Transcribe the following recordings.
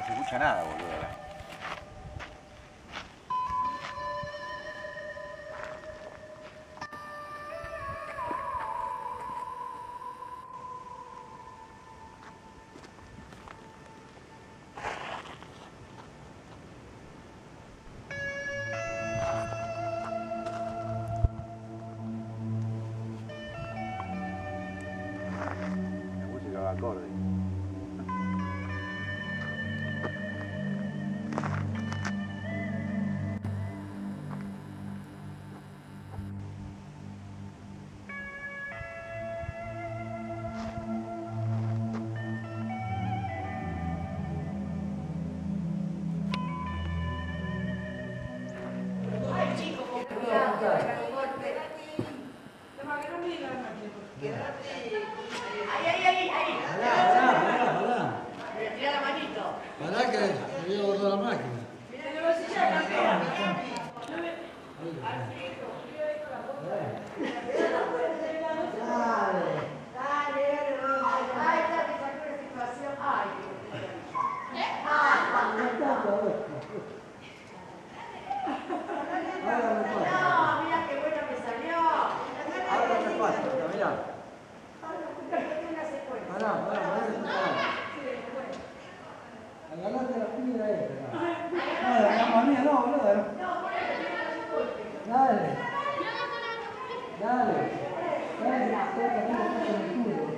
No se escucha nada, boludo. La música va acorde. Tira la manito. Pará que me voy a guardar la máquina. Agarrate la piedra esta. No, la cama mía no, boludo. Dale. Dale. Dale, toca como pasa en el culo.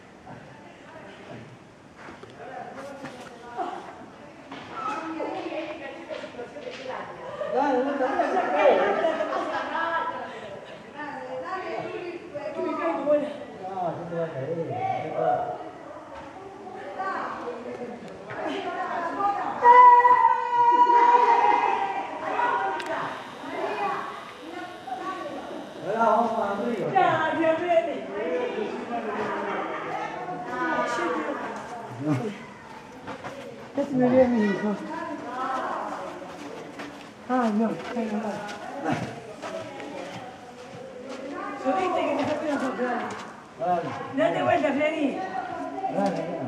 Dale, no te No, yo te voy a caer. Vamos para arriba. Casi me viene mi hijo. Ay, no, Subiste que me saqué una foto, dale. Dale. Date vuelta, Freddy. Dale.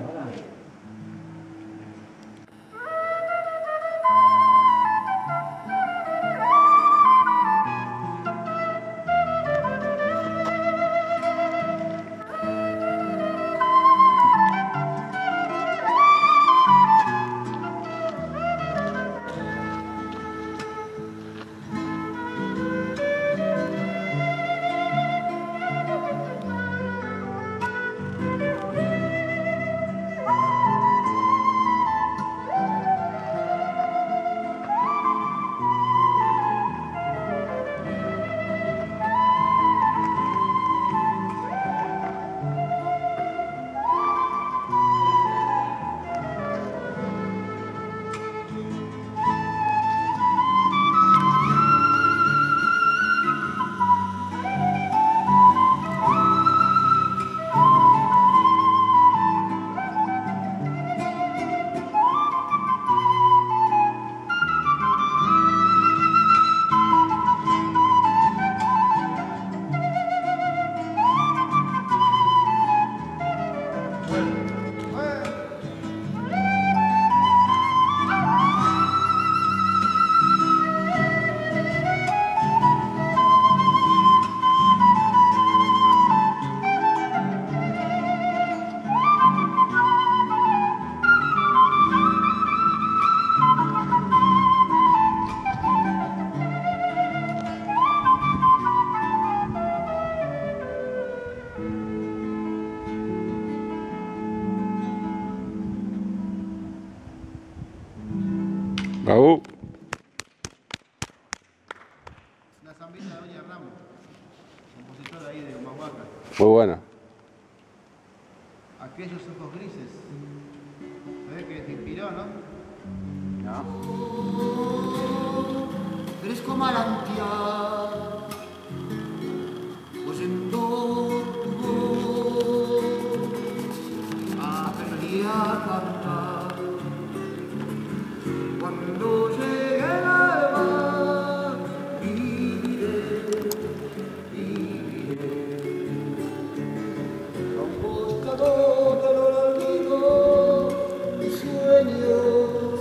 Baú. Una zambita de Doña Ramos, compositora ahí de Humahuaca. Muy buena. Aquellos ojos grises. ¿Sabés que te inspiró, no? No. Fresco manantial, oyendo tu voz, aprendí a cantar. Cuando llegue el alba, viviré. Con vos todo te lo olvido, mi sueño.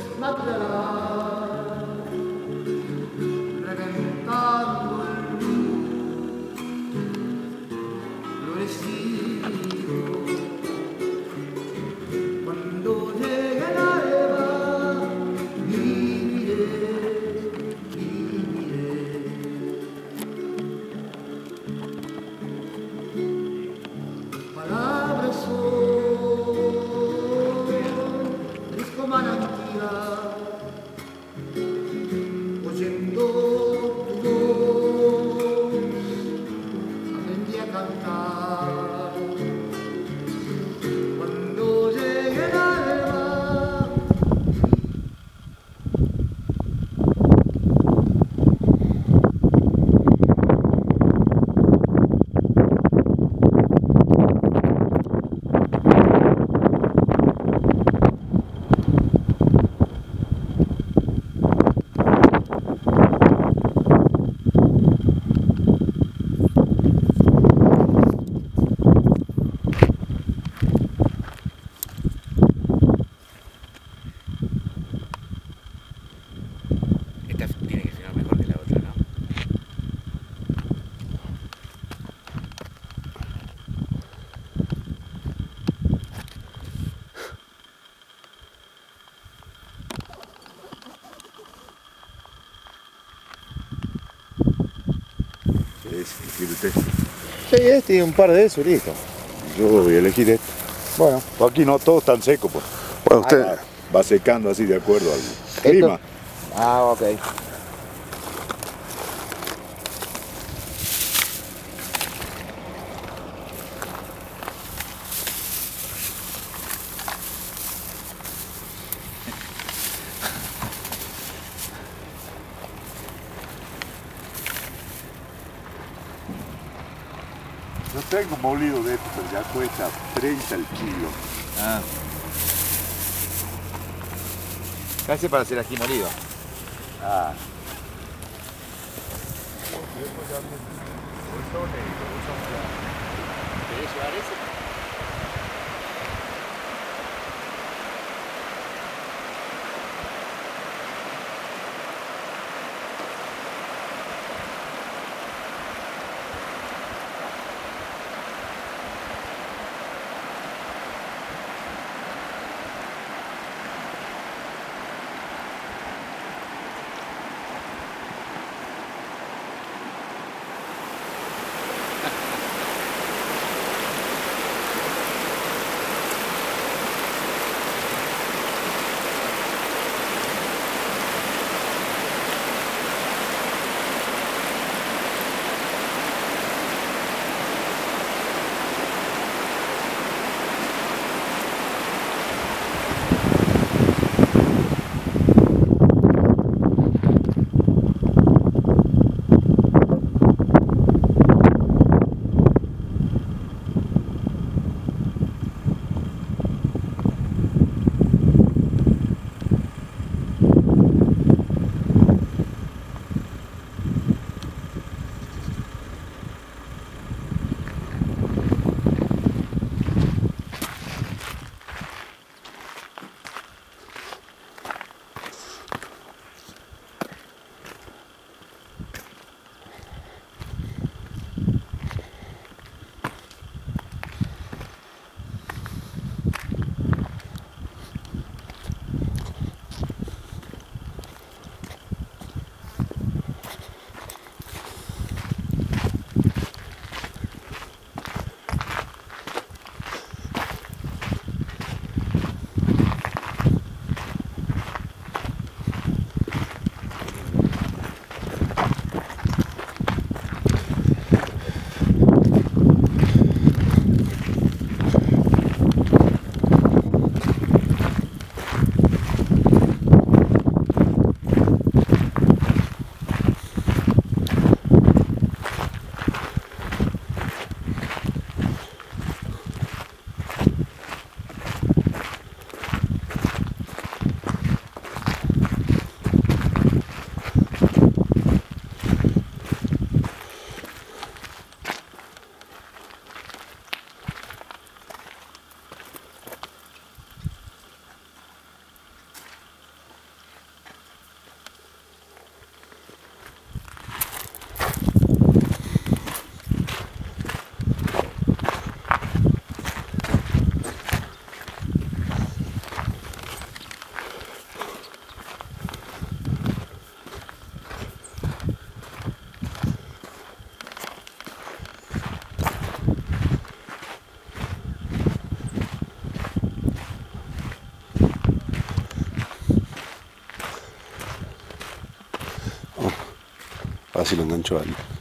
¿Quiere usted? Sí, este y un par de esos, listo. Yo voy a elegir este. Bueno. Aquí no, todo tan seco, pues. Bueno, usted... Va secando así de acuerdo al clima. Ah, ok. Yo tengo molido de esto, pero ya cuesta 30 el kilo. Ah. Casi para hacer ají molido. Ah. ¿Querés llevar ese? Así lo engancho ahí.